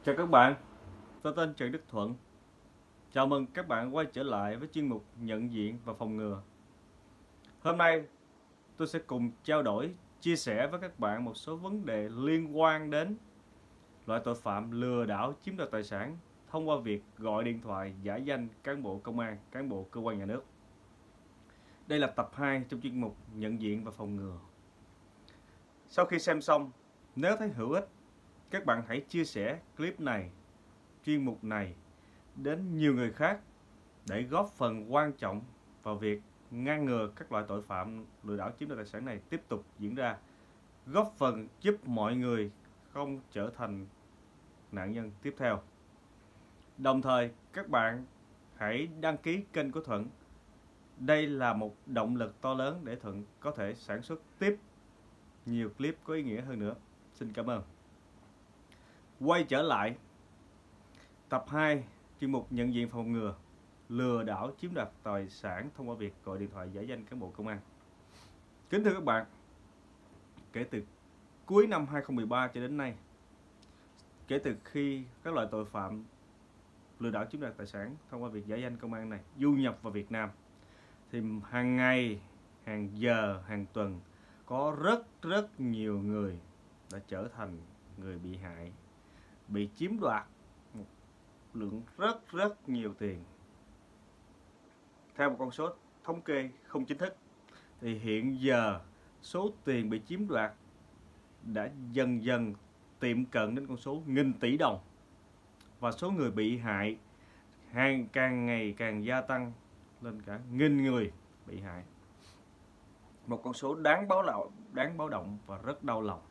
Chào các bạn, tôi tên Trần Đức Thuận. Chào mừng các bạn quay trở lại với chuyên mục nhận diện và phòng ngừa. Hôm nay tôi sẽ cùng trao đổi, chia sẻ với các bạn một số vấn đề liên quan đến loại tội phạm lừa đảo chiếm đoạt tài sản thông qua việc gọi điện thoại giả danh cán bộ công an, cán bộ cơ quan nhà nước. Đây là tập 2 trong chuyên mục nhận diện và phòng ngừa. Sau khi xem xong, nếu thấy hữu ích, các bạn hãy chia sẻ clip này, chuyên mục này đến nhiều người khác để góp phần quan trọng vào việc ngăn ngừa các loại tội phạm lừa đảo chiếm đoạt tài sản này tiếp tục diễn ra, góp phần giúp mọi người không trở thành nạn nhân tiếp theo. Đồng thời các bạn hãy đăng ký kênh của Thuận. Đây là một động lực to lớn để Thuận có thể sản xuất tiếp nhiều clip có ý nghĩa hơn nữa. Xin cảm ơn. Quay trở lại tập 2 chuyên mục nhận diện phòng ngừa lừa đảo chiếm đoạt tài sản thông qua việc gọi điện thoại giả danh cán bộ công an. Kính thưa các bạn, kể từ cuối năm 2013 cho đến nay, kể từ khi các loại tội phạm lừa đảo chiếm đoạt tài sản thông qua việc giả danh công an này du nhập vào Việt Nam, thì hàng ngày, hàng giờ, hàng tuần có rất nhiều người đã trở thành người bị hại, bị chiếm đoạt một lượng rất nhiều tiền. Theo một con số thống kê không chính thức thì hiện giờ số tiền bị chiếm đoạt đã dần tiệm cận đến con số nghìn tỷ đồng, và số người bị hại càng ngày càng gia tăng lên cả nghìn người bị hại. Một con số đáng báo động và rất đau lòng.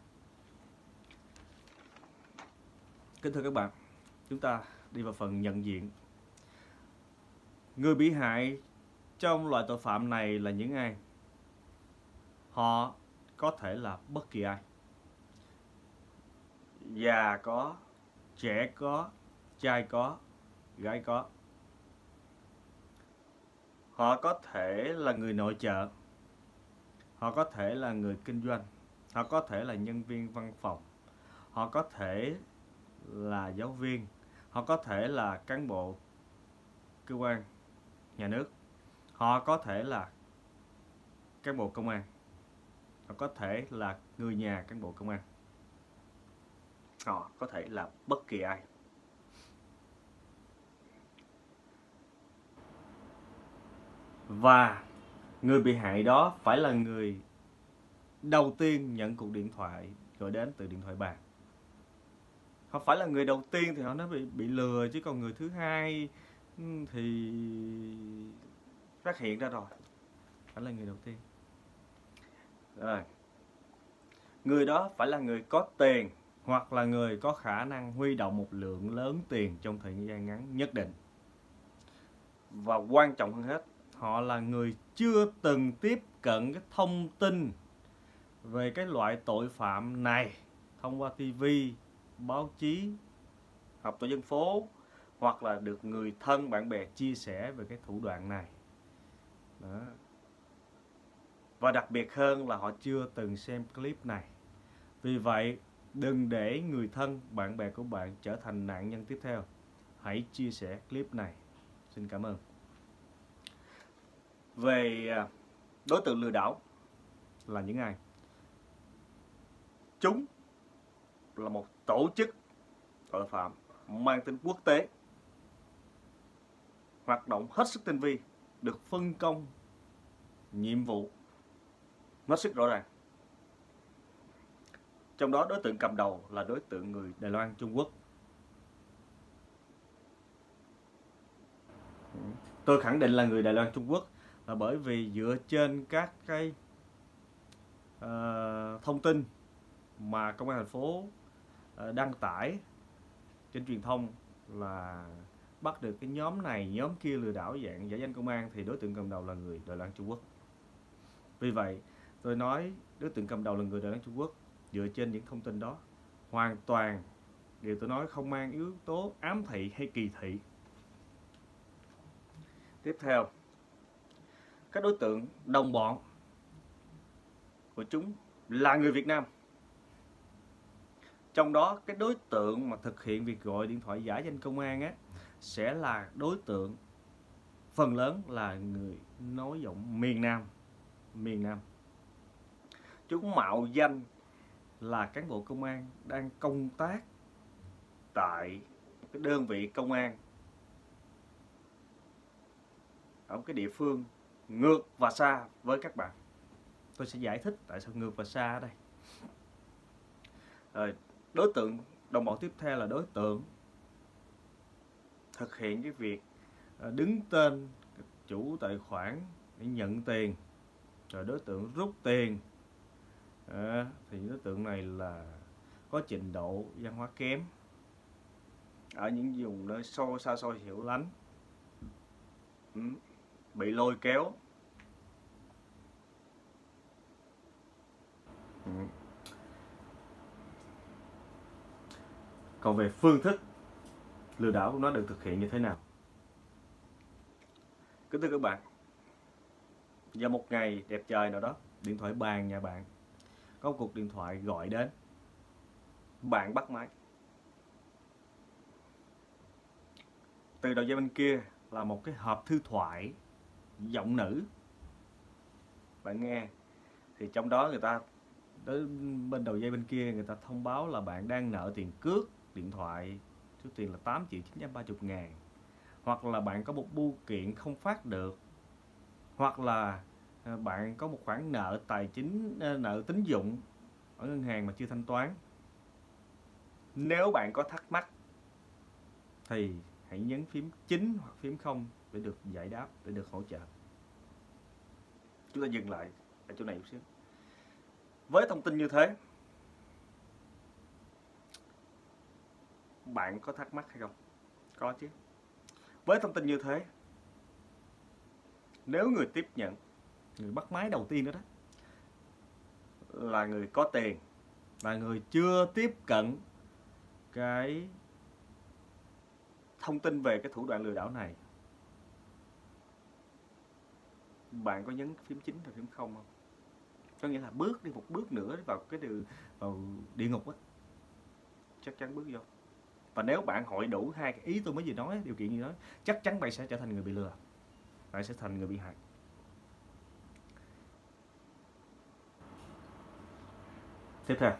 Kính thưa các bạn, chúng ta đi vào phần nhận diện. Người bị hại trong loại tội phạm này là những ai? Họ có thể là bất kỳ ai. Già có, trẻ có, trai có, gái có. Họ có thể là người nội trợ, họ có thể là người kinh doanh, họ có thể là nhân viên văn phòng, họ có thể là giáo viên, họ có thể là cán bộ cơ quan nhà nước, họ có thể là cán bộ công an, họ có thể là người nhà cán bộ công an, họ có thể là bất kỳ ai. Và người bị hại đó phải là người đầu tiên nhận cuộc điện thoại gọi đến từ điện thoại bàn. Họ phải là người đầu tiên thì họ nói bị lừa, chứ còn người thứ hai thì phát hiện ra rồi, phải là người đầu tiên. Rồi, người đó phải là người có tiền hoặc là người có khả năng huy động một lượng lớn tiền trong thời gian ngắn nhất định. Và quan trọng hơn hết, họ là người chưa từng tiếp cận cái thông tin về cái loại tội phạm này thông qua TV, báo chí, họp tổ dân phố, hoặc là được người thân bạn bè chia sẻ về cái thủ đoạn này. Đó. Và đặc biệt hơn là họ chưa từng xem clip này. Vì vậy, đừng để người thân, bạn bè của bạn trở thành nạn nhân tiếp theo. Hãy chia sẻ clip này. Xin cảm ơn. Về đối tượng lừa đảo là những ai? Chúng là một tổ chức tội phạm mang tính quốc tế, hoạt động hết sức tinh vi, được phân công nhiệm vụ hết sức rõ ràng. Trong đó đối tượng cầm đầu là đối tượng người Đài Loan, Trung Quốc. Tôi khẳng định là người Đài Loan, Trung Quốc là bởi vì dựa trên các cái thông tin mà công an thành phố đăng tải trên truyền thông là bắt được cái nhóm này, nhóm kia lừa đảo dạng giả danh công an, thì đối tượng cầm đầu là người Đài Loan, Trung Quốc. Vì vậy, tôi nói đối tượng cầm đầu là người Đài Loan, Trung Quốc dựa trên những thông tin đó. Hoàn toàn, điều tôi nói không mang yếu tố ám thị hay kỳ thị. Tiếp theo, các đối tượng đồng bọn của chúng là người Việt Nam. Trong đó cái đối tượng mà thực hiện việc gọi điện thoại giả danh công an á sẽ là đối tượng phần lớn là người nói giọng miền Nam. Chúng mạo danh là cán bộ công an đang công tác tại cái đơn vị công an ở một cái địa phương ngược và xa với các bạn. Tôi sẽ giải thích tại sao ngược và xa ở đây. Đối tượng đồng bọn tiếp theo là đối tượng thực hiện cái việc đứng tên chủ tài khoản để nhận tiền, rồi đối tượng rút tiền. Thì đối tượng này là có trình độ văn hóa kém, ở những vùng nơi xa xôi hiểu lánh, bị lôi kéo. Còn về phương thức lừa đảo của nó được thực hiện như thế nào? Kính thưa các bạn, vào một ngày đẹp trời nào đó, điện thoại bàn nhà bạn có một cuộc điện thoại gọi đến. Bạn bắt máy. Từ đầu dây bên kia là một cái hộp thư thoại giọng nữ. Bạn nghe thì trong đó người ta bên đầu dây bên kia người ta thông báo là bạn đang nợ tiền cước điện thoại, số tiền là 8.930.000, hoặc là bạn có một bưu kiện không phát được, hoặc là bạn có một khoản nợ tài chính, nợ tín dụng ở ngân hàng mà chưa thanh toán. Nếu bạn có thắc mắc thì hãy nhấn phím 9 hoặc phím 0 để được giải đáp, để được hỗ trợ. Chúng ta dừng lại ở chỗ này một xíu. Với thông tin như thế, bạn có thắc mắc hay không? Có chứ. Với thông tin như thế, nếu người tiếp nhận, người bắt máy đầu tiên đó là người có tiền, là người chưa tiếp cận cái thông tin về cái thủ đoạn lừa đảo này, bạn có nhấn phím 9 và phím 0 không? Có nghĩa là bước đi một bước nữa vào địa ngục á, chắc chắn bước vô. Và nếu bạn hội đủ hai cái ý tôi mới vừa nói, điều kiện gì đó, chắc chắn bạn sẽ trở thành người bị lừa, bạn sẽ thành người bị hại. Tiếp theo,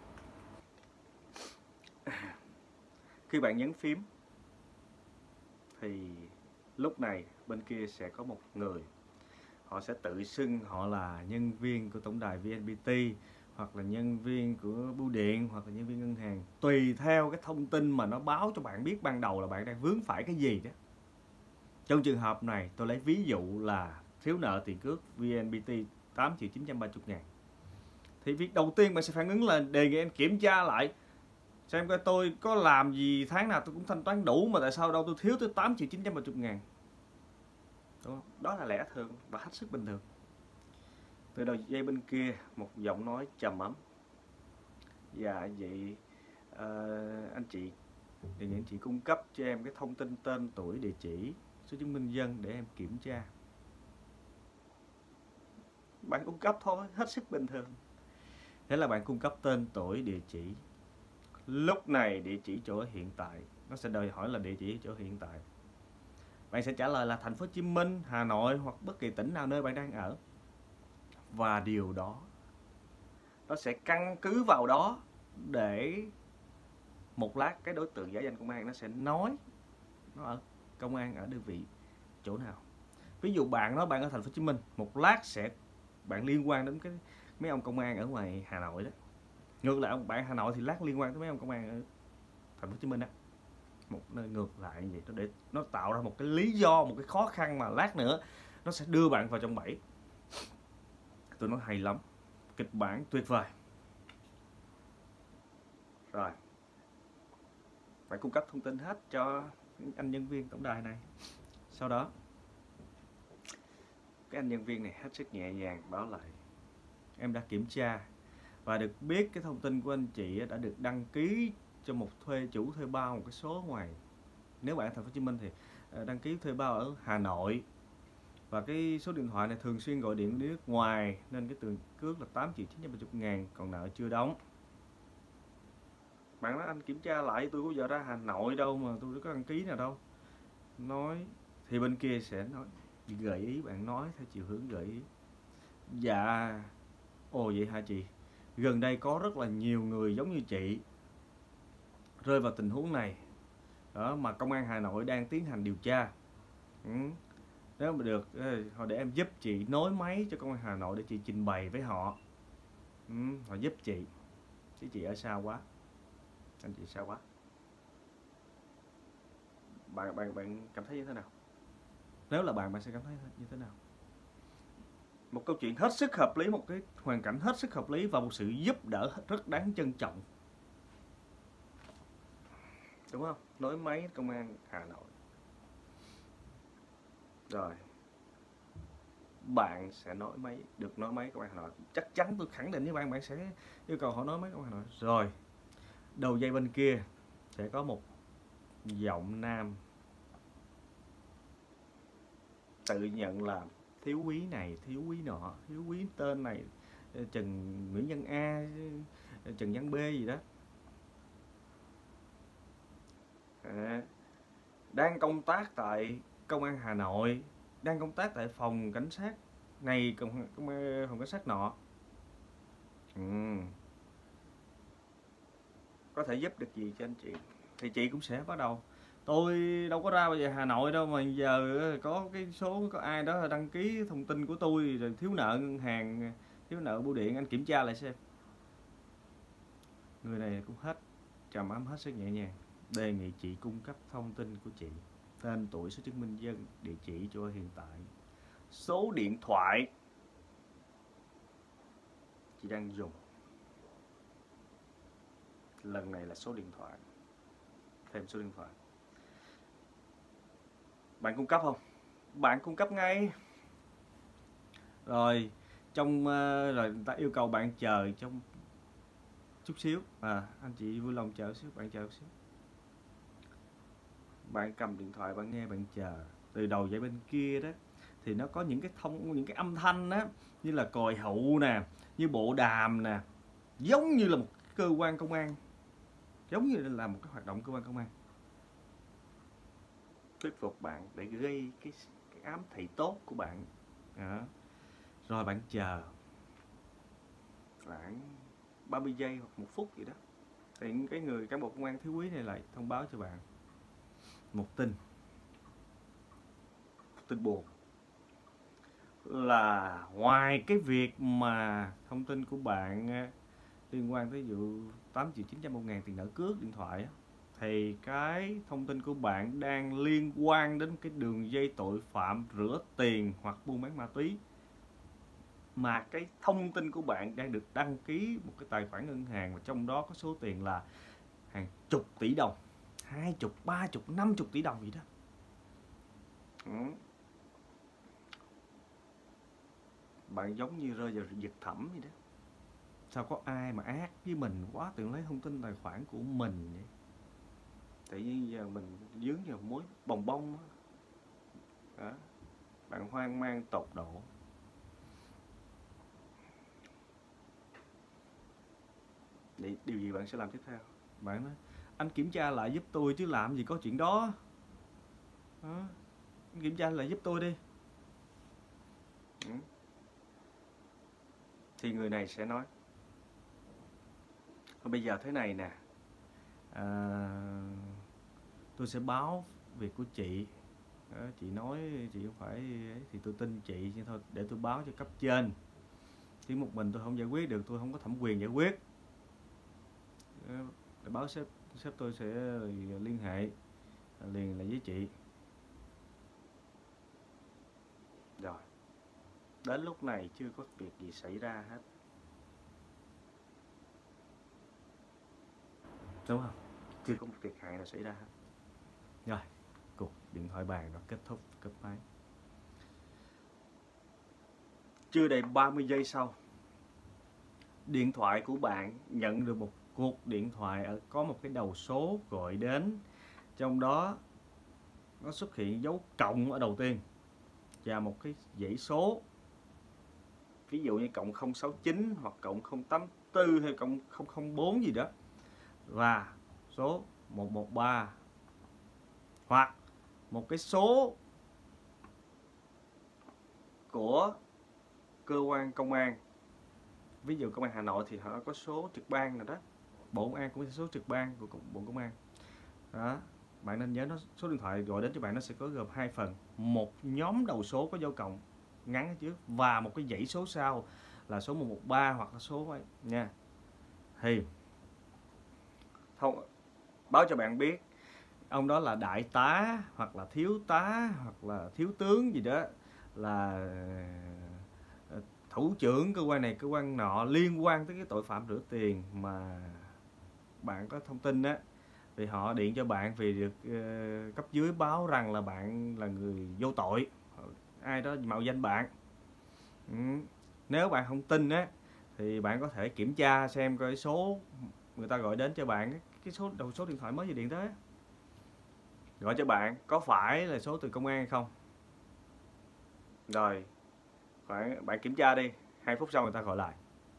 khi bạn nhấn phím thì lúc này bên kia sẽ có một người, họ sẽ tự xưng họ là nhân viên của tổng đài VNPT, hoặc là nhân viên của bưu điện, hoặc là nhân viên ngân hàng, tùy theo cái thông tin mà nó báo cho bạn biết ban đầu là bạn đang vướng phải cái gì đó. Trong trường hợp này tôi lấy ví dụ là thiếu nợ tiền cước VNPT 8.930.000, thì việc đầu tiên bạn sẽ phản ứng là đề nghị anh kiểm tra lại xem coi tôi có làm gì tháng nào tôi cũng thanh toán đủ, mà tại sao đâu tôi thiếu tới 8.930.000. Đúng không? Đó là lẽ thường và hết sức bình thường. Từ đầu dây bên kia một giọng nói trầm ấm: dạ vậy anh chị, đề nghị anh chị cung cấp cho em cái thông tin tên tuổi, địa chỉ, số chứng minh dân để em kiểm tra. Bạn cung cấp thôi, hết sức bình thường. Thế là bạn cung cấp tên tuổi, địa chỉ. Lúc này địa chỉ chỗ hiện tại, nó sẽ đòi hỏi là địa chỉ chỗ hiện tại. Bạn sẽ trả lời là thành phố Hồ Chí Minh, Hà Nội hoặc bất kỳ tỉnh nào nơi bạn đang ở. Và điều đó nó sẽ căn cứ vào đó để một lát cái đối tượng giả danh công an nó sẽ nói nó ở công an ở đơn vị chỗ nào. Ví dụ bạn nói bạn ở thành phố Hồ Chí Minh, một lát sẽ bạn liên quan đến cái mấy ông công an ở ngoài Hà Nội đó. Ngược lại ông bạn Hà Nội thì lát liên quan tới mấy ông công an ở thành phố Hồ Chí Minh đó. Một nơi ngược lại như vậy, để nó tạo ra một cái lý do, một cái khó khăn mà lát nữa nó sẽ đưa bạn vào trong bẫy. Tôi nói hay lắm, kịch bản tuyệt vời. Rồi, phải cung cấp thông tin hết cho anh nhân viên tổng đài này. Sau đó cái anh nhân viên này hết sức nhẹ nhàng báo lại: em đã kiểm tra và được biết cái thông tin của anh chị đã được đăng ký cho một chủ thuê bao một cái số ngoài. Nếu bạn ở thành phố Hồ Chí Minh thì đăng ký thuê bao ở Hà Nội, và cái số điện thoại này thường xuyên gọi điện đi nước ngoài nên cái tiền cước là 8.930.000, còn nợ chưa đóng. Bạn nói anh kiểm tra lại, tôi có giờ ra Hà Nội đâu mà tôi có đăng ký nào đâu. Nói thì bên kia sẽ nói gợi ý, bạn nói theo chiều hướng gợi ý. Dạ, ồ vậy hả chị? Gần đây có rất là nhiều người giống như chị rơi vào tình huống này đó, mà công an Hà Nội đang tiến hành điều tra. Ừ. Nếu mà được họ để em giúp chị nối máy cho công an Hà Nội để chị trình bày với họ. Ừ. Họ giúp chị chứ chị ở xa quá, anh chị xa quá. Bạn cảm thấy như thế nào? Nếu là bạn sẽ cảm thấy như thế nào? Một câu chuyện hết sức hợp lý, một cái hoàn cảnh hết sức hợp lý và một sự giúp đỡ rất đáng trân trọng, đúng không? Nối máy công an Hà Nội. Rồi bạn sẽ nối máy, được nối máy công an Hà Nội, chắc chắn tôi khẳng định với bạn, bạn sẽ yêu cầu họ nối máy công an Hà Nội. Rồi đầu dây bên kia sẽ có một giọng nam tự nhận là thiếu úy này, thiếu úy nọ, thiếu úy tên này Trần Nguyễn Văn A, Trần Văn B gì đó. Đang công tác tại công an Hà Nội, đang công tác tại phòng cảnh sát này, phòng cảnh sát nọ. Có thể giúp được gì cho anh chị thì chị cũng sẽ bắt đầu. Tôi đâu có ra bây giờ Hà Nội đâu mà giờ có cái số, có ai đó đăng ký thông tin của tôi rồi thiếu nợ ngân hàng, thiếu nợ bưu điện, anh kiểm tra lại xem. Người này cũng hết trầm ấm, hết sức nhẹ nhàng. Đề nghị chị cung cấp thông tin của chị, tên tuổi, số chứng minh dân, địa chỉ cho hiện tại, số điện thoại chị đang dùng. Lần này là số điện thoại, thêm số điện thoại. Bạn cung cấp không? Bạn cung cấp ngay. Rồi rồi người ta yêu cầu bạn chờ trong chút xíu. Anh chị vui lòng chờ xíu, bạn chờ xíu. Bạn cầm điện thoại, bạn nghe, bạn chờ. Từ đầu dây bên kia đó thì nó có những cái âm thanh đó, như là còi hụ nè, như bộ đàm nè, giống như là một cơ quan công an, giống như là một cái hoạt động cơ quan công an. Thuyết phục bạn để gây cái ám thị tốt của bạn. Rồi bạn chờ khoảng 30 giây hoặc 1 phút gì đó, thì cái người cán bộ công an thiếu úy này lại thông báo cho bạn một tin buồn, là ngoài cái việc mà thông tin của bạn liên quan tới vụ 8.901.000 tiền nợ cước điện thoại, thì cái thông tin của bạn đang liên quan đến cái đường dây tội phạm rửa tiền hoặc buôn bán ma túy, mà cái thông tin của bạn đang được đăng ký một cái tài khoản ngân hàng, và trong đó có số tiền là hàng chục tỷ đồng, 20, 30, 50 tỷ đồng gì đó. Bạn giống như rơi vào vực thẳm vậy đó. Sao có ai mà ác với mình quá, tự lấy thông tin tài khoản của mình vậy? Tự nhiên giờ mình dướng vào mối bồng bông đó. Bạn hoang mang tột độ. Điều gì bạn sẽ làm tiếp theo? Bạn nói anh kiểm tra lại giúp tôi chứ làm gì có chuyện đó. Anh kiểm tra lại giúp tôi đi. Thì người này sẽ nói bây giờ thế này nè, tôi sẽ báo việc của chị. Chị nói chị không phải thì tôi tin chị, nhưng thôi để tôi báo cho cấp trên, chứ một mình tôi không giải quyết được, tôi không có thẩm quyền giải quyết. Để báo sếp tôi sẽ liên hệ liền lại với chị. Rồi đến lúc này chưa có việc gì xảy ra hết, đúng không? Chưa có một thiệt hại nào xảy ra hết. Rồi cuộc điện thoại bàn nó kết thúc, cúp máy. Chưa đầy 30 giây sau, điện thoại của bạn nhận được một cuộc điện thoại có một cái đầu số gọi đến, trong đó nó xuất hiện dấu cộng ở đầu tiên và một cái dãy số, ví dụ như cộng 069 hoặc cộng 084 hay cộng 004 gì đó, và số 113 hoặc một cái số của cơ quan công an. Ví dụ công an Hà Nội thì họ có số trực ban nào đó, Bộ Công an cũng có số trực ban của Bộ Công an đó. Bạn nên nhớ nó, số điện thoại gọi đến cho bạn nó sẽ có gồm 2 phần, một nhóm đầu số có dấu cộng ngắn ở trước và một cái dãy số sau là số 113 hoặc là số ấy nha. Thì báo cho bạn biết ông đó là đại tá hoặc là thiếu tá hoặc là thiếu tướng gì đó, là thủ trưởng cơ quan này cơ quan nọ liên quan tới cái tội phạm rửa tiền mà bạn có thông tin á, thì họ điện cho bạn vì được cấp dưới báo rằng là bạn là người vô tội, ai đó mạo danh bạn. Nếu bạn không tin á thì bạn có thể kiểm tra xem coi số người ta gọi đến cho bạn, cái số điện thoại mới vừa điện tới gọi cho bạn có phải là số từ công an hay không. Rồi bạn kiểm tra đi, 2 phút sau người ta gọi lại.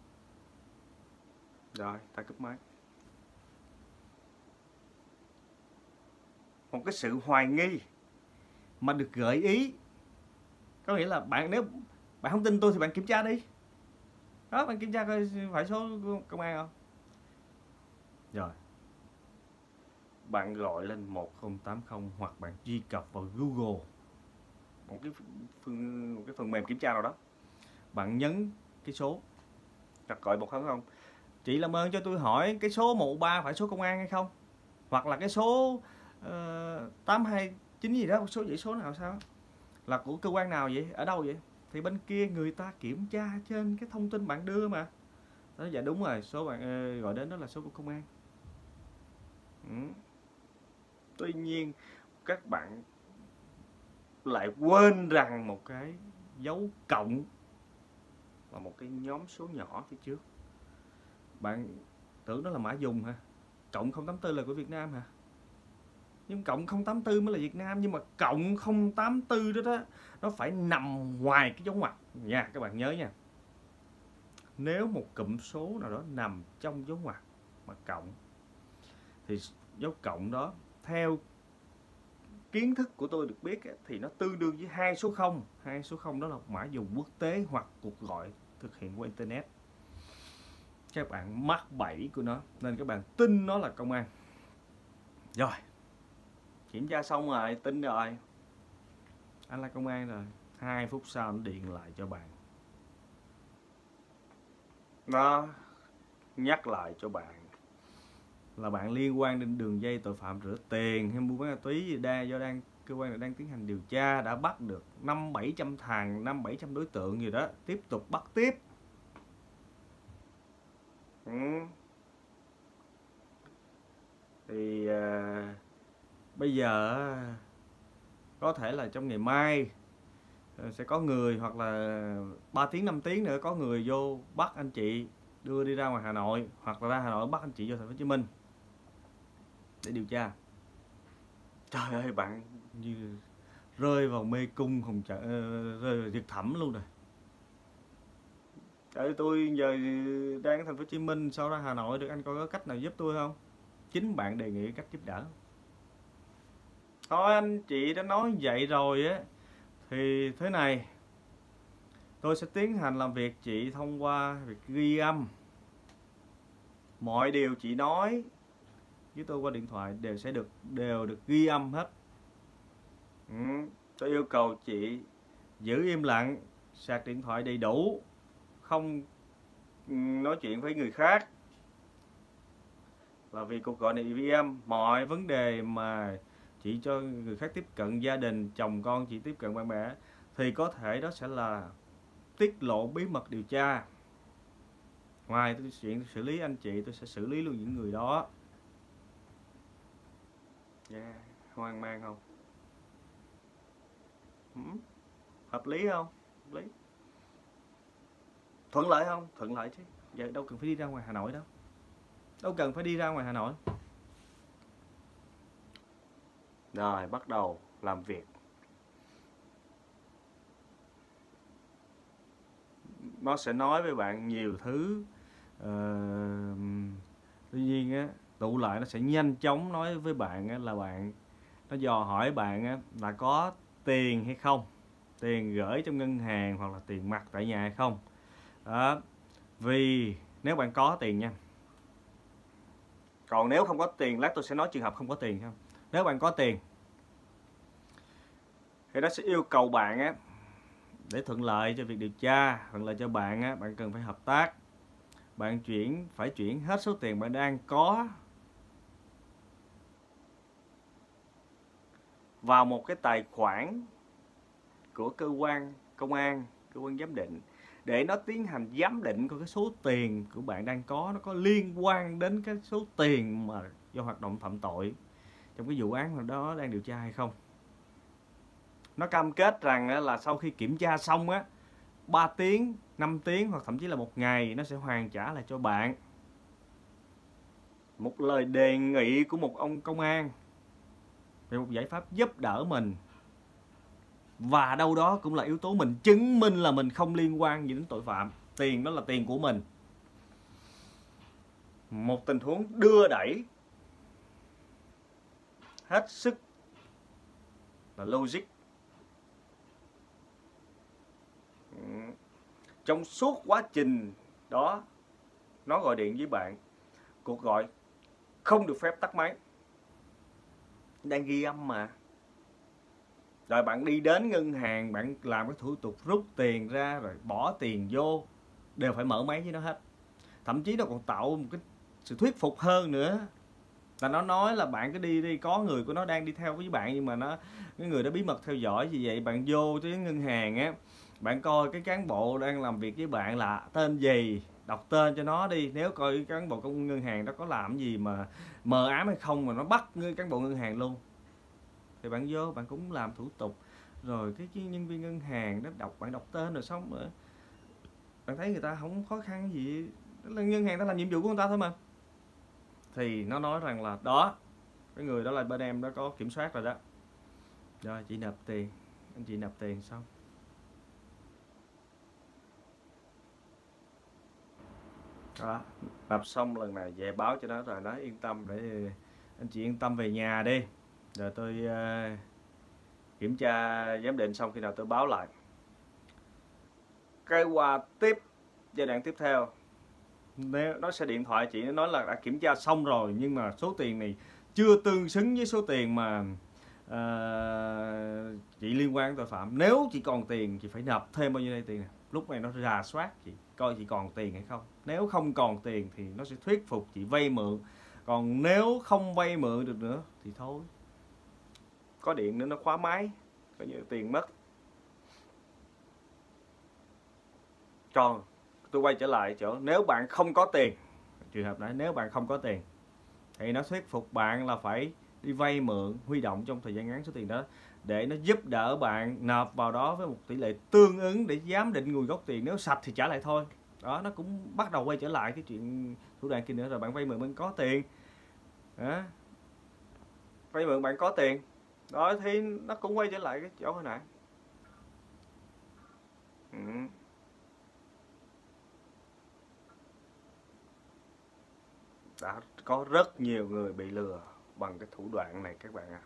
Rồi ta cúp máy. Một cái sự hoài nghi mà được gợi ý, có nghĩa là nếu bạn không tin tôi thì bạn kiểm tra đi đó, bạn kiểm tra coi phải số công an không. Rồi bạn gọi lên 1080 hoặc bạn truy cập vào Google, một cái phần mềm kiểm tra nào đó, bạn nhấn cái số đặt gọi 180. Chị làm ơn cho tôi hỏi cái số 13 phải số công an hay không, hoặc là cái số 829 gì đó, số dãy số nào sao là của cơ quan nào vậy, ở đâu vậy, thì bên kia người ta kiểm tra trên cái thông tin bạn đưa mà. Đó, dạ đúng rồi, số bạn gọi đến đó là số của công an. Tuy nhiên các bạn lại quên rằng một cái dấu cộng và một cái nhóm số nhỏ phía trước. Bạn tưởng đó là mã dùng hả? Cộng 084 là của Việt Nam hả? Nhưng cộng 084 mới là Việt Nam, nhưng mà cộng 084 đó nó phải nằm ngoài cái dấu ngoặc nha, các bạn nhớ nha. Nếu một cụm số nào đó nằm trong dấu ngoặc mà cộng thì dấu cộng đó theo kiến thức của tôi được biết thì nó tương đương với 2 số 0. 2 số 0 đó là mã dùng quốc tế hoặc cuộc gọi thực hiện qua internet. Các bạn mắc bẫy của nó nên các bạn tin nó là công an. Rồi kiểm tra xong rồi, tin rồi, anh là công an rồi. 2 phút sau nó điện lại cho bạn, nó nhắc lại cho bạn là bạn liên quan đến đường dây tội phạm rửa tiền hay mua bán ma túy gì cơ quan này đang tiến hành điều tra, đã bắt được 500-700 thằng, 500-700 đối tượng gì đó, tiếp tục bắt tiếp. Thì bây giờ có thể là trong ngày mai sẽ có người, hoặc là 3 tiếng 5 tiếng nữa có người vô bắt anh chị, đưa đi ra ngoài Hà Nội, hoặc là ra Hà Nội bắt anh chị vô thành phố Hồ Chí Minh để điều tra. Trời ơi, bạn như rơi vào mê cung rơi vào vực thẳm luôn rồi. Tôi giờ đang ở thành phố Hồ Chí Minh, sau ra Hà Nội được, anh coi có cách nào giúp tôi không? Chính bạn đề nghị cách giúp đỡ. Thôi anh chị đã nói vậy rồi á, thì thế này, tôi sẽ tiến hành làm việc chị thông qua việc ghi âm. Mọi điều chị nói với tôi qua điện thoại đều được ghi âm hết. Tôi yêu cầu chị giữ im lặng, sạc điện thoại đầy đủ, không nói chuyện với người khác, là vì cuộc gọi này ghi âm. Mọi vấn đề mà chị cho người khác tiếp cận, gia đình, chồng con chị tiếp cận bạn bè, thì có thể đó sẽ là tiết lộ bí mật điều tra. Ngoài chuyện xử lý anh chị, tôi sẽ xử lý luôn những người đó. Hoang mang không? Hợp lý không? Hợp lý. Thuận lợi không? Thuận lợi chứ. Giờ đâu cần phải đi ra ngoài Hà Nội đâu. Rồi bắt đầu làm việc. Nó sẽ nói với bạn nhiều thứ. Tuy nhiên á, tụ lại nó sẽ nhanh chóng nói với bạn là nó dò hỏi bạn là có tiền hay không, tiền gửi trong ngân hàng hoặc là tiền mặt tại nhà hay không. Đó. Vì nếu bạn có tiền nha, còn nếu không có tiền, lát tôi sẽ nói trường hợp không có tiền không. Nếu bạn có tiền thì nó sẽ yêu cầu bạn để thuận lợi cho việc điều tra, thuận lợi cho bạn bạn cần phải hợp tác. Bạn phải chuyển hết số tiền bạn đang có vào một cái tài khoản của cơ quan công an, cơ quan giám định, để nó tiến hành giám định coi cái số tiền của bạn đang có nó có liên quan đến cái số tiền mà do hoạt động phạm tội trong cái vụ án đó đang điều tra hay không. Nó cam kết rằng là sau khi kiểm tra xong 3 tiếng, 5 tiếng hoặc thậm chí là 1 ngày, nó sẽ hoàn trả lại cho bạn một lời đề nghị của một ông công an về một giải pháp giúp đỡ mình. Và đâu đó cũng là yếu tố mình chứng minh là mình không liên quan gì đến tội phạm. Tiền đó là tiền của mình. Một tình huống đưa đẩy hết sức là logic. Trong suốt quá trình đó, nó gọi điện với bạn, cuộc gọi không được phép tắt máy, đang ghi âm mà. Rồi bạn đi đến ngân hàng, bạn làm cái thủ tục rút tiền ra rồi bỏ tiền vô, đều phải mở máy với nó hết. Thậm chí nó còn tạo một cái sự thuyết phục hơn nữa, là nó nói là bạn cứ đi có người của nó đang đi theo với bạn, nhưng mà cái người đó bí mật theo dõi. Vì vậy bạn vô tới ngân hàng bạn coi cái cán bộ đang làm việc với bạn là tên gì, đọc tên cho nó đi. Nếu coi cái cán bộ công ngân hàng đó có làm gì mà mờ ám hay không mà nó bắt cán bộ ngân hàng luôn, thì bạn vô bạn cũng làm thủ tục. Rồi cái nhân viên ngân hàng đó bạn đọc tên rồi xong rồi bạn thấy người ta không khó khăn gì, đó là ngân hàng đã làm nhiệm vụ của người ta thôi mà. Thì nó nói rằng là đó, cái người đó là bên em đã có kiểm soát rồi đó, rồi chị nộp tiền, anh chị nộp tiền xong. Đó, nộp xong lần này về báo cho nó rồi, nó yên tâm, để anh chị yên tâm về nhà đi, rồi tôi kiểm tra giám định xong khi nào tôi báo lại. Cái qua tiếp, giai đoạn tiếp theo, nếu nó sẽ điện thoại chị, nó nói là đã kiểm tra xong rồi, nhưng mà số tiền này chưa tương xứng với số tiền mà chị liên quan đến tội phạm. Nếu chị còn tiền, chị phải nộp thêm bao nhiêu đây tiền này. Lúc này nó rà soát chị, coi chị còn tiền hay không. Nếu không còn tiền thì nó sẽ thuyết phục chị vay mượn. Còn nếu không vay mượn được nữa thì thôi, có điện nữa nó khóa máy, coi như tiền mất. Còn tôi quay trở lại chỗ, nếu bạn không có tiền, trường hợp này nếu bạn không có tiền thì nó thuyết phục bạn là phải đi vay mượn, huy động trong thời gian ngắn số tiền đó, để nó giúp đỡ bạn nộp vào đó với một tỷ lệ tương ứng để giám định nguồn gốc tiền. Nếu sạch thì trả lại thôi. Đó, nó cũng bắt đầu quay trở lại cái chuyện thủ đoạn kia nữa rồi. Bạn vay mượn bạn có tiền đó, vay mượn bạn có tiền đó, thì nó cũng quay trở lại cái chỗ hồi nãy. Đã có rất nhiều người bị lừa bằng cái thủ đoạn này các bạn ạ.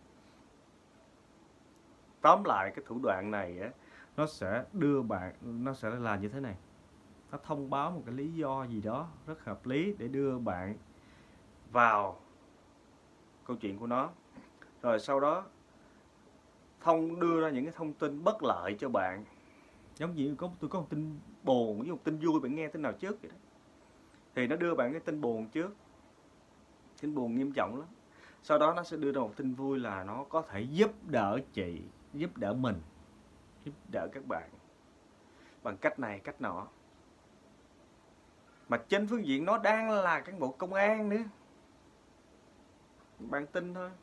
Tóm lại, cái thủ đoạn này nó sẽ đưa bạn, nó sẽ là như thế này. Nó thông báo một cái lý do gì đó rất hợp lý để đưa bạn vào câu chuyện của nó. Rồi sau đó đưa ra những cái thông tin bất lợi cho bạn. Giống như tôi có một tin buồn với một tin vui, bạn nghe tin nào trước vậy đó. Thì nó đưa bạn cái tin buồn trước, tin buồn nghiêm trọng lắm. Sau đó nó sẽ đưa ra một tin vui là nó có thể giúp đỡ chị, giúp đỡ mình, giúp đỡ các bạn bằng cách này cách nọ. Mà trên phương diện nó đang là cán bộ công an nữa, bạn tin thôi.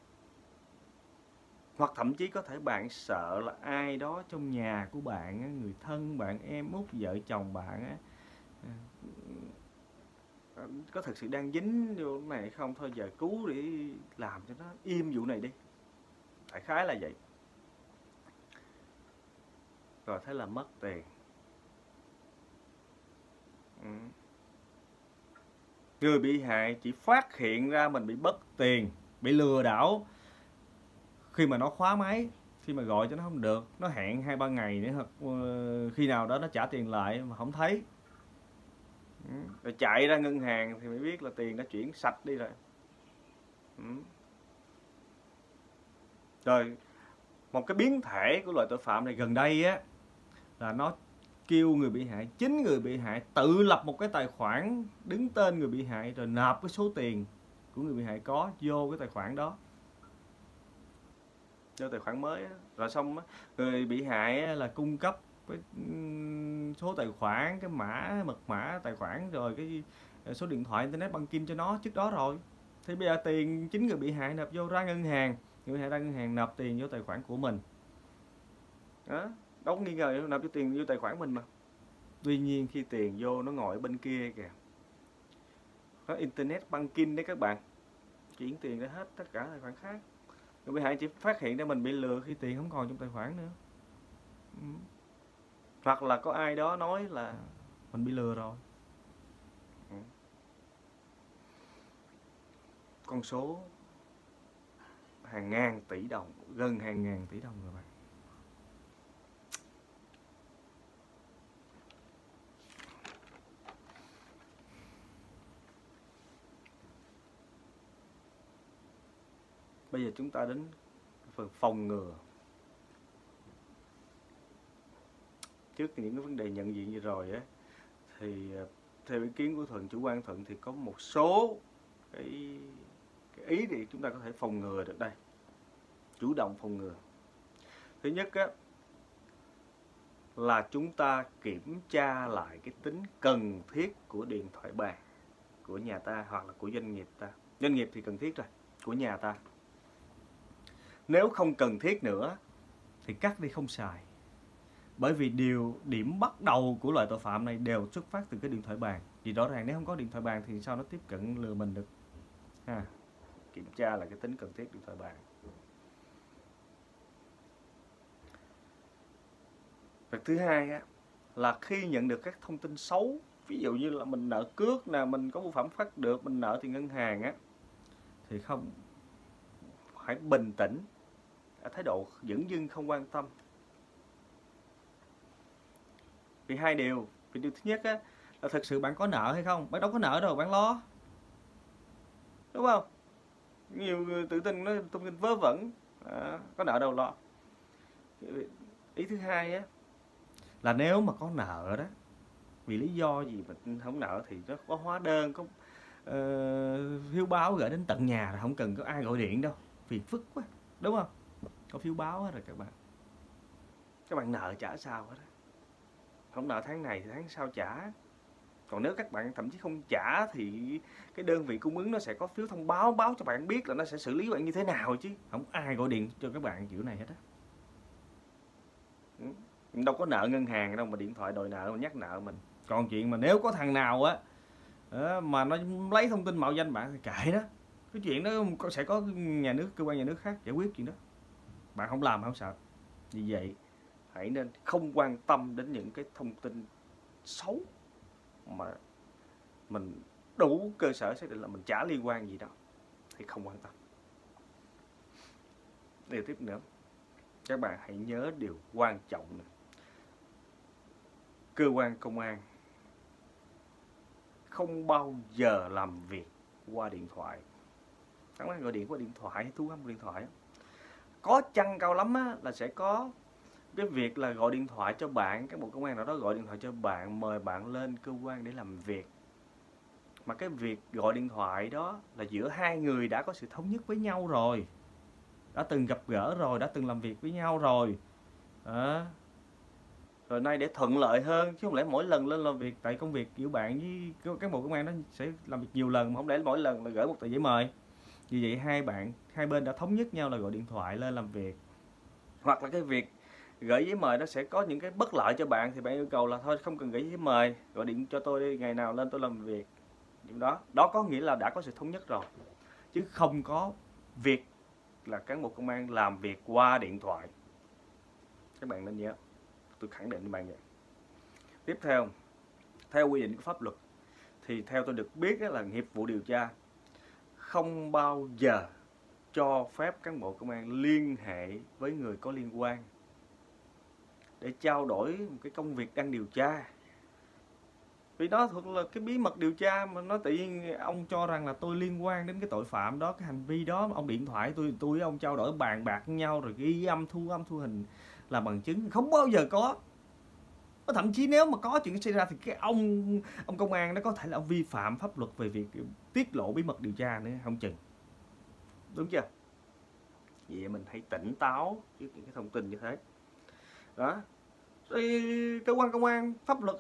Hoặc thậm chí có thể bạn sợ là ai đó trong nhà của bạn, người thân bạn, em út, vợ chồng bạn có thực sự đang dính vô cái này không, thôi giờ cứu để làm cho nó im vụ này đi. Đại khái là vậy. Rồi thế là mất tiền. Người bị hại chỉ phát hiện ra mình bị mất tiền, bị lừa đảo khi mà nó khóa máy, khi mà gọi cho nó không được, nó hẹn 2-3 ngày nữa, hoặc khi nào đó nó trả tiền lại mà không thấy. Rồi chạy ra ngân hàng thì mới biết là tiền đã chuyển sạch đi rồi. Rồi một cái biến thể của loại tội phạm này gần đây á, là nó kêu người bị hại, chính người bị hại tự lập một cái tài khoản đứng tên người bị hại, rồi nạp cái số tiền của người bị hại có vô cái tài khoản đó, vô tài khoản mới á. Rồi xong á, người bị hại là cung cấp cái số tài khoản, cái mật mã tài khoản, rồi cái số điện thoại internet banking cho nó trước đó rồi. Thì bây giờ tiền chính người bị hại nộp vô ra ngân hàng, người bị hại ra ngân hàng nộp tiền vô tài khoản của mình đó, đâu có nghi ngờ nộp cho tiền vô tài khoản mình mà. Tuy nhiên khi tiền vô nó ngồi ở bên kia kìa, nó internet banking đấy các bạn, chuyển tiền ra hết tất cả tài khoản khác. Người bị hại chỉ phát hiện ra mình bị lừa khi tiền không còn trong tài khoản nữa. Hoặc là có ai đó nói là mình bị lừa rồi. Con số hàng ngàn tỷ đồng, gần hàng ngàn tỷ đồng rồi bạn. Bây giờ chúng ta đến phần phòng ngừa. Trước những cái vấn đề nhận diện vừa rồi á, thì theo ý kiến của Thuận, chủ quan Thuận, thì có một số cái ý thì chúng ta có thể phòng ngừa được đây. Chủ động phòng ngừa. Thứ nhất á, là chúng ta kiểm tra lại cái tính cần thiết của điện thoại bàn của nhà ta hoặc là của doanh nghiệp ta. Doanh nghiệp thì cần thiết rồi, của nhà ta. Nếu không cần thiết nữa thì cắt đi, không xài. Bởi vì điểm bắt đầu của loại tội phạm này đều xuất phát từ cái điện thoại bàn. Vì rõ ràng nếu không có điện thoại bàn thì sao nó tiếp cận lừa mình được ha. Kiểm tra là cái tính cần thiết điện thoại bàn. Việc thứ hai á, là khi nhận được các thông tin xấu, ví dụ như là mình nợ cước nè, mình có bưu phẩm phát được, mình nợ tiền ngân hàng á, thì không phải bình tĩnh, ở thái độ dửng dưng không quan tâm. Vì hai điều. Vì điều thứ nhất á, là thật sự bạn có nợ hay không? Bạn đâu có nợ đâu, bạn lo, đúng không? Nhiều người tự tin nói thông tin vớ vẩn, có nợ đâu lo. Ý thứ hai á, là nếu mà có nợ đó, vì lý do gì mà không nợ thì nó có hóa đơn, có phiếu báo gửi đến tận nhà, là không cần có ai gọi điện đâu, phiền phức quá, đúng không? Có phiếu báo hết rồi các bạn nợ trả sao hết á. Không nợ tháng này thì tháng sau trả. Còn nếu các bạn thậm chí không trả thì cái đơn vị cung ứng nó sẽ có phiếu thông báo, báo cho bạn biết là nó sẽ xử lý bạn như thế nào, chứ không ai gọi điện cho các bạn kiểu này hết á. Đâu có nợ ngân hàng đâu mà điện thoại đòi nợ mà nhắc nợ mình. Còn chuyện mà nếu có thằng nào á mà nó lấy thông tin mạo danh bạn thì kệ đó. Cái chuyện đó sẽ có nhà nước, cơ quan nhà nước khác giải quyết chuyện đó. Bạn không làm không sợ. Vì vậy hãy nên không quan tâm đến những cái thông tin xấu mà mình đủ cơ sở xác định là mình chả liên quan gì đâu, thì không quan tâm. Điều tiếp nữa, các bạn hãy nhớ điều quan trọng này. Cơ quan công an không bao giờ làm việc qua điện thoại. Chẳng phải gọi điện qua điện thoại, thu âm điện thoại. Có chăng cao lắm á, là sẽ có cái việc là gọi điện thoại cho bạn, các bộ công an nào đó gọi điện thoại cho bạn, mời bạn lên cơ quan để làm việc. Mà cái việc gọi điện thoại đó là giữa hai người đã có sự thống nhất với nhau rồi, đã từng gặp gỡ rồi, đã từng làm việc với nhau rồi. Rồi nay để thuận lợi hơn, chứ không lẽ mỗi lần lên làm việc, tại công việc giữa bạn với các bộ công an nó sẽ làm việc nhiều lần, mà không lẽ mỗi lần là gửi một tờ giấy mời. Vì vậy hai bên đã thống nhất nhau là gọi điện thoại lên làm việc. Hoặc là cái việc gửi giấy mời nó sẽ có những cái bất lợi cho bạn, thì bạn yêu cầu là thôi không cần gửi giấy mời, gọi điện cho tôi đi, ngày nào lên tôi làm việc. Đó có nghĩa là đã có sự thống nhất rồi, chứ không có việc là cán bộ công an làm việc qua điện thoại. Các bạn nên nhớ, tôi khẳng định với bạn vậy. Tiếp theo, theo quy định của pháp luật thì theo tôi được biết là nghiệp vụ điều tra không bao giờ cho phép cán bộ công an liên hệ với người có liên quan để trao đổi một cái công việc đang điều tra. Vì đó thuộc là cái bí mật điều tra, mà nó tự nhiên ông cho rằng là tôi liên quan đến cái tội phạm đó, cái hành vi đó, ông điện thoại tôi với ông trao đổi bàn bạc với nhau rồi ghi âm thu hình làm bằng chứng, không bao giờ có. Thậm chí nếu mà có chuyện xảy ra thì cái ông công an đó có thể là ông vi phạm pháp luật về việc tiết lộ bí mật điều tra nữa, không chừng. Đúng chưa? Vậy mình hãy tỉnh táo trước những cái thông tin như thế. Đó. Rồi cơ quan công an, pháp luật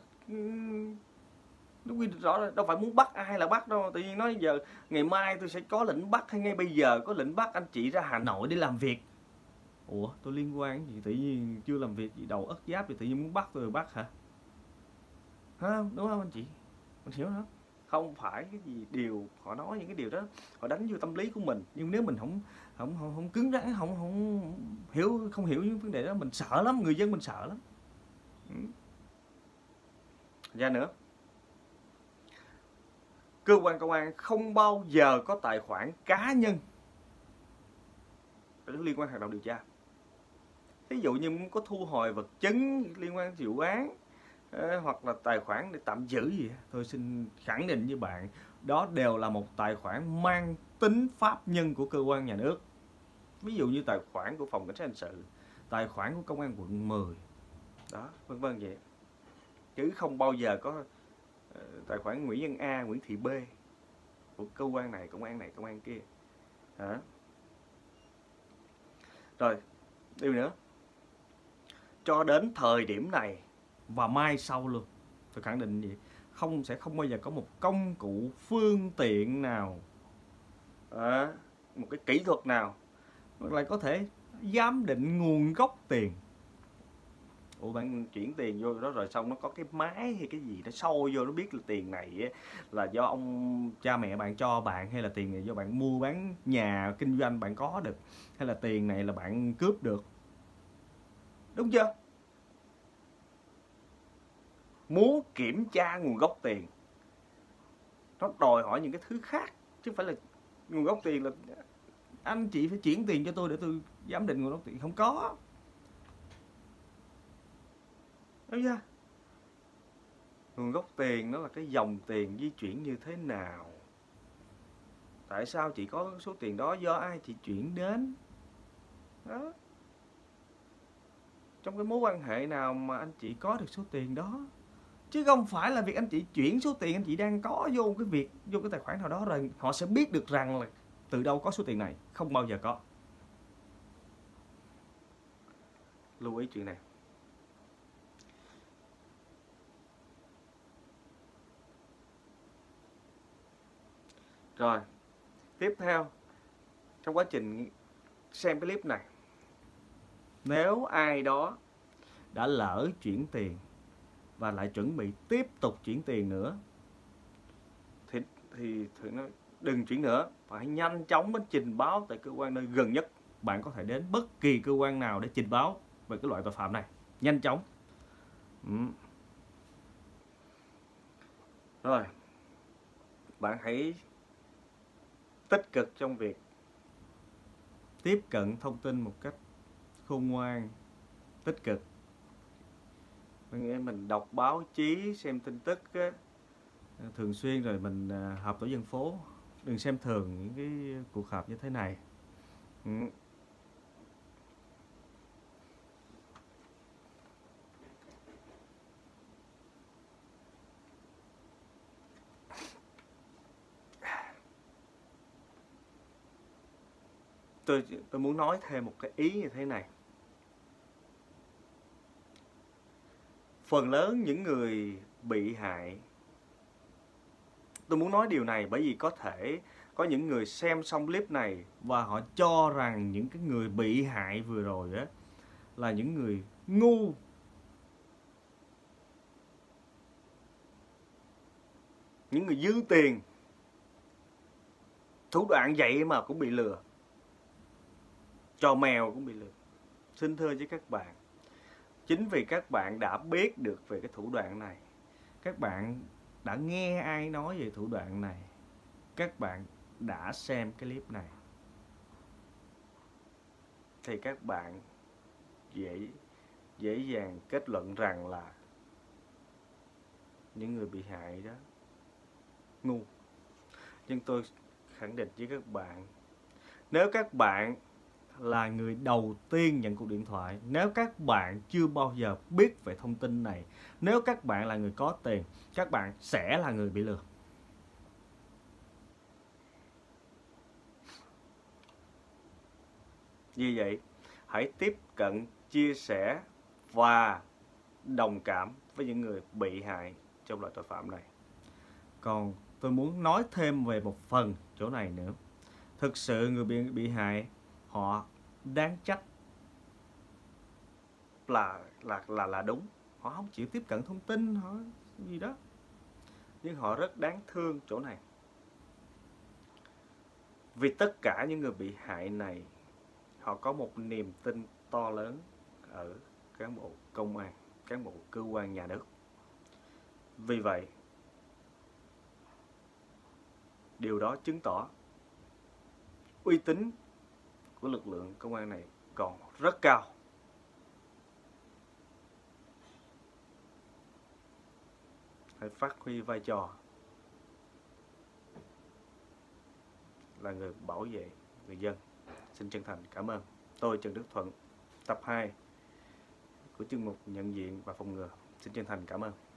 nó quy định rõ rồi, đâu phải muốn bắt ai là bắt đâu. Tự nhiên nói giờ ngày mai tôi sẽ có lệnh bắt, hay ngay bây giờ có lệnh bắt anh chị ra Hà Nội để làm việc. Ủa, tôi liên quan gì? Tự nhiên chưa làm việc gì, đầu ất giáp thì tự nhiên muốn bắt tôi bắt hả? Hả? Đúng không anh chị? Mình hiểu không? Không phải cái gì điều họ nói, những cái điều đó họ đánh vô tâm lý của mình. Nhưng nếu mình không cứng rắn, không hiểu những vấn đề đó, mình sợ lắm, người dân mình sợ lắm. Ra nữa, cơ quan công an không bao giờ có tài khoản cá nhân liên quan hoạt động điều tra. Ví dụ như muốn có thu hồi vật chứng liên quan đến vụ án, hoặc là tài khoản để tạm giữ gì, tôi xin khẳng định với bạn, đó đều là một tài khoản mang tính pháp nhân của cơ quan nhà nước. Ví dụ như tài khoản của phòng cảnh sát hình sự, tài khoản của công an quận 10, đó, vân vân vậy. Chứ không bao giờ có tài khoản Nguyễn Văn A, Nguyễn Thị B của cơ quan này, công an kia. Hả? Rồi, điều nữa, cho đến thời điểm này và mai sau luôn, tôi khẳng định gì, sẽ không bao giờ có một công cụ, phương tiện nào, một cái kỹ thuật nào lại có thể giám định nguồn gốc tiền. Ủa, bạn chuyển tiền vô đó rồi xong nó có cái máy hay cái gì nó sâu vô, nó biết là tiền này là do ông cha mẹ bạn cho bạn, hay là tiền này do bạn mua bán nhà kinh doanh bạn có được, hay là tiền này là bạn cướp được. Đúng chưa? Muốn kiểm tra nguồn gốc tiền, nó đòi hỏi những cái thứ khác, chứ không phải là nguồn gốc tiền là anh chị phải chuyển tiền cho tôi để tôi giám định nguồn gốc tiền. Không có. Đúng chưa? Nguồn gốc tiền nó là cái dòng tiền di chuyển như thế nào, tại sao chị có số tiền đó, do ai chị chuyển đến đó, trong cái mối quan hệ nào mà anh chị có được số tiền đó. Chứ không phải là việc anh chị chuyển số tiền anh chị đang có vô cái tài khoản nào đó rồi họ sẽ biết được rằng là từ đâu có số tiền này. Không bao giờ có. Lưu ý chuyện này. Rồi, tiếp theo, trong quá trình xem cái clip này, nếu ai đó đã lỡ chuyển tiền và lại chuẩn bị tiếp tục chuyển tiền nữa thì nó đừng chuyển nữa, phải nhanh chóng đến trình báo tại cơ quan nơi gần nhất. Bạn có thể đến bất kỳ cơ quan nào để trình báo về cái loại tội phạm này, nhanh chóng. Rồi, bạn hãy tích cực trong việc tiếp cận thông tin một cách khôn ngoan, tích cực. Mình đọc báo chí, xem tin tức thường xuyên, rồi mình họp tổ dân phố. Đừng xem thường những cái cuộc họp như thế này. Tôi muốn nói thêm một cái ý như thế này. Phần lớn những người bị hại, tôi muốn nói điều này bởi vì có thể có những người xem xong clip này và họ cho rằng những cái người bị hại vừa rồi là những người ngu, những người dư tiền, thủ đoạn vậy mà cũng bị lừa, trò mèo cũng bị lừa. Xin thưa với các bạn, chính vì các bạn đã biết được về cái thủ đoạn này, các bạn đã nghe ai nói về thủ đoạn này, các bạn đã xem cái clip này, thì các bạn dễ dàng kết luận rằng là những người bị hại đó ngu. Nhưng tôi khẳng định với các bạn, nếu các bạn là người đầu tiên nhận cuộc điện thoại, nếu các bạn chưa bao giờ biết về thông tin này, nếu các bạn là người có tiền, các bạn sẽ là người bị lừa. Vì vậy, hãy tiếp cận, chia sẻ và đồng cảm với những người bị hại trong loại tội phạm này. Còn tôi muốn nói thêm về một phần chỗ này nữa. Thực sự người bị hại họ đáng trách là đúng. Họ không chịu tiếp cận thông tin họ gì đó, nhưng họ rất đáng thương chỗ này. Vì tất cả những người bị hại này, họ có một niềm tin to lớn ở cán bộ công an, cán bộ cơ quan nhà nước. Vì vậy, điều đó chứng tỏ uy tín của lực lượng công an này còn rất cao. Hãy phát huy vai trò là người bảo vệ người dân. Xin chân thành cảm ơn. Tôi Trần Đức Thuận, tập 2 của chương mục nhận diện và phòng ngừa. Xin chân thành cảm ơn.